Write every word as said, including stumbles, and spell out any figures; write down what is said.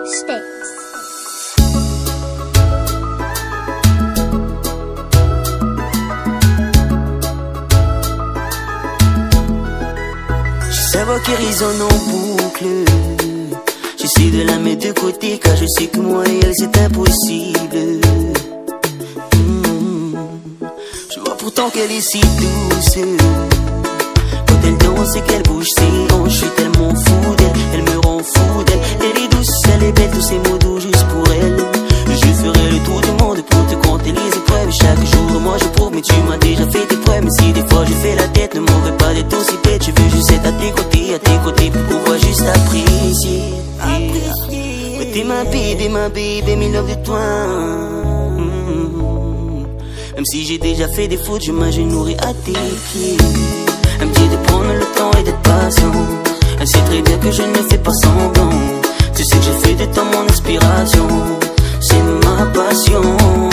States. J'ai sa voix qui résonne en boucle. J'essaie de la mettre de côté car je sais que moi et elle c'est impossible. mmh. Je vois pourtant qu'elle est si douce. Quand elle danse et qu'elle bouge ses hanches, je suis tellement fou d'elle, elle me rend fou d'elle. Elle est douce, elle est belle, tous ces mots doux juste pour elle. Je ferai le tour du monde pour te compter les épreuves. Chaque jour moi je prouve, mais tu m'as déjà fait tes preuves. Mais si des fois je fais la tête, ne m'aurais pas d'être aussi bête. Je veux juste être à tes côtés, à tes côtés pour pouvoir juste apprécier. Mais t'es ma baby, ma baby, mes love de toi. mmh. Même si j'ai déjà fait des fautes, je m'agenouillerai à tes pieds. Elle me dit de prendre le temps et d'être patient. Elle sait très bien que je ne fais pas semblant. Tu sais que j'ai fait de toi mon inspiration. C'est ma passion.